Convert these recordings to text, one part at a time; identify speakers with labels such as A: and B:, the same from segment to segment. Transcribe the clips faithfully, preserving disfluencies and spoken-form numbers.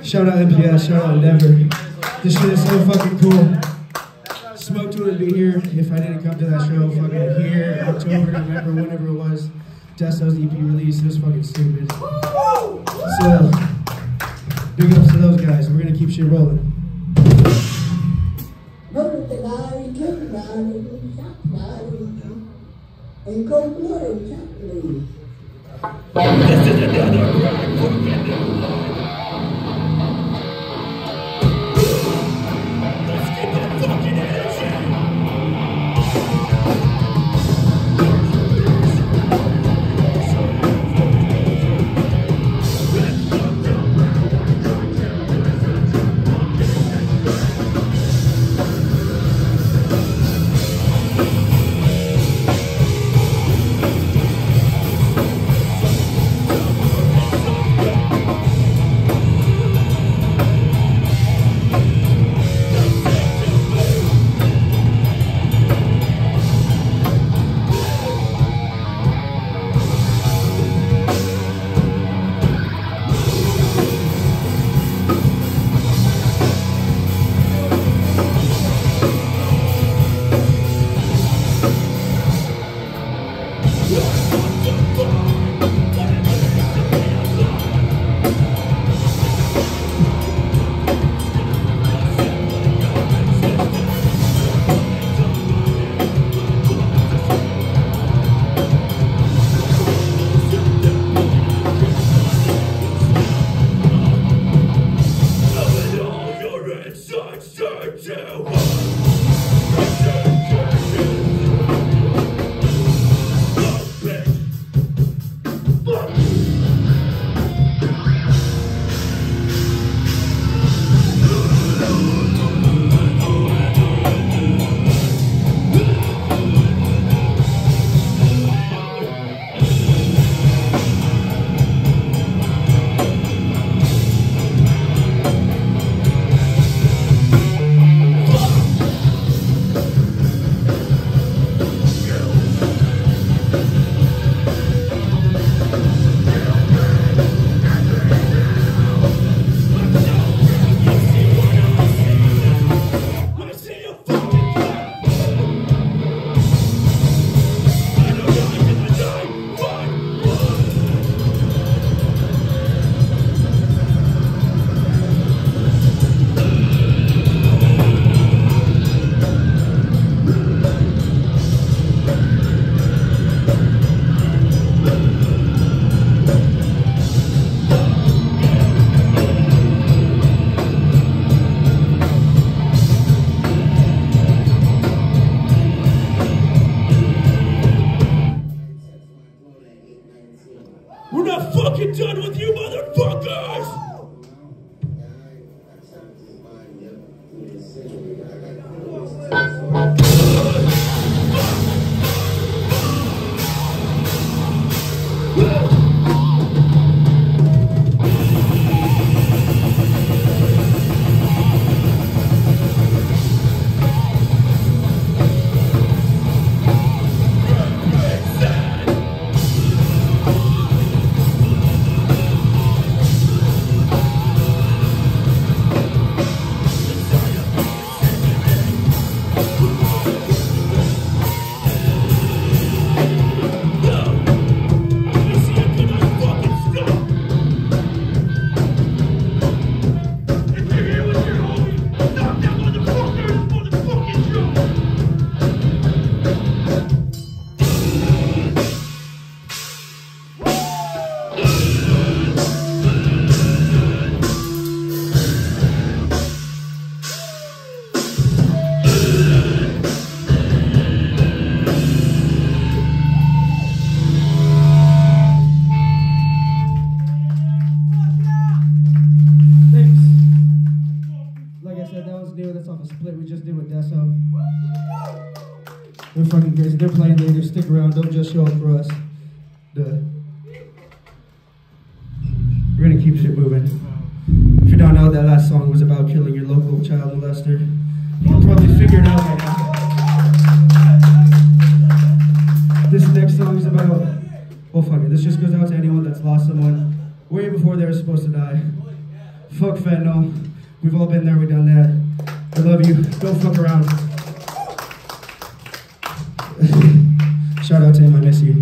A: Shout out M P S, shout out Endeavor. This shit is so fucking cool. Smoked wouldn't be here if I didn't come to that show fucking here, October, November, whenever it was. Deso's E P release, it was fucking stupid. So, big ups to those guys, we're gonna keep shit rolling.
B: This is another crack for let's get that fucking energy. We're not fucking done with you, motherfuckers!
A: They're fucking crazy. They're playing later. Stick around. Don't just show up for us. Duh. We're gonna keep shit moving. If you don't know, that last song was about killing your local child molester. You can probably figure it out by now. This next song is about, well fuck it, this just goes out to anyone that's lost someone way before they were supposed to die. Fuck fentanyl. We've all been there, we've done that. I love you. Don't fuck around. Shout out to him, I miss you.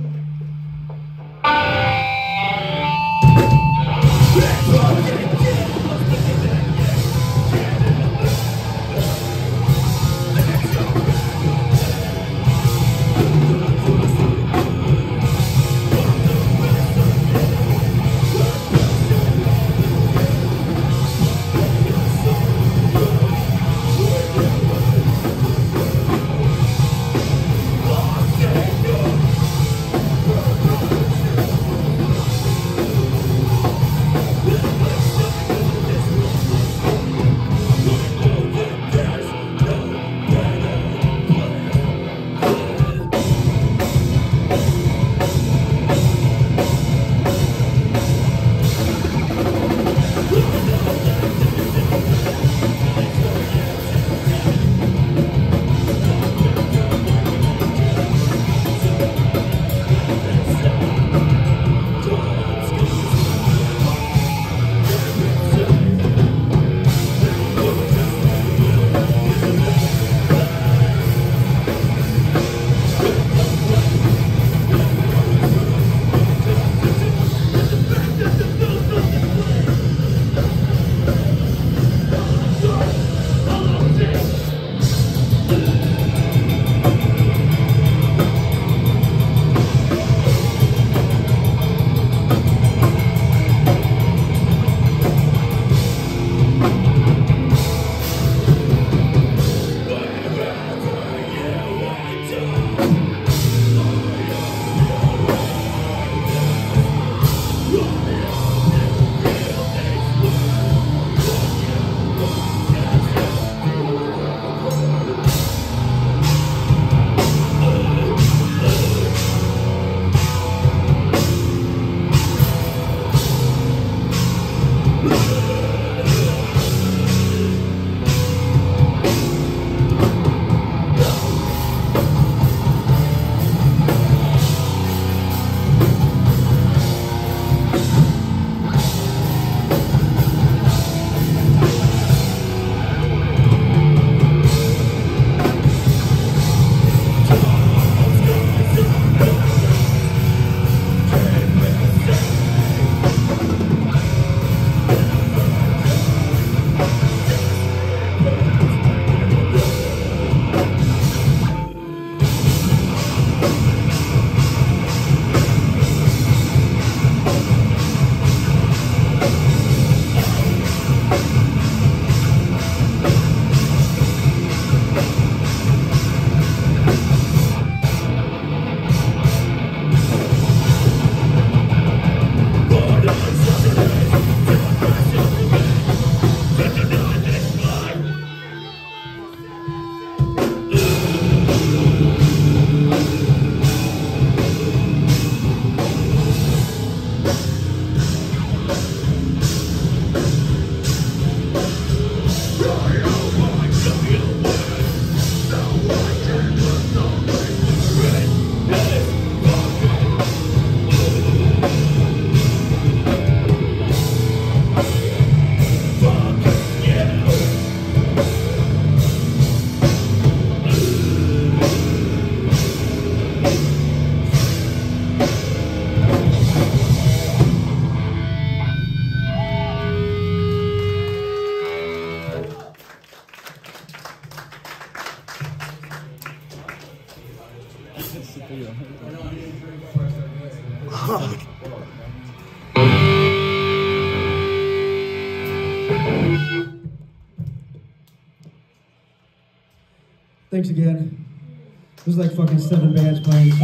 A: Thanks again. There's like fucking seven bands playing,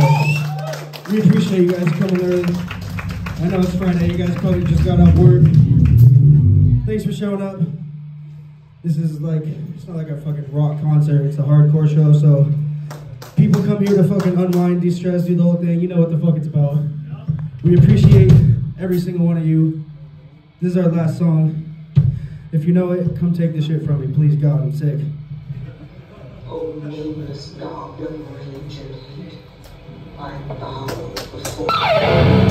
A: so we appreciate you guys coming early. I know it's Friday, you guys probably just got off work. Thanks for showing up. This is like, it's not like a fucking rock concert, it's a hardcore show, so people come here to fucking unwind, de-stress, do the whole thing, you know what the fuck it's about. We appreciate every single one of you. This is our last song. If you know it, come take this shit from me, please God, I'm sick.
C: O nameless goblin range and heat, I bow before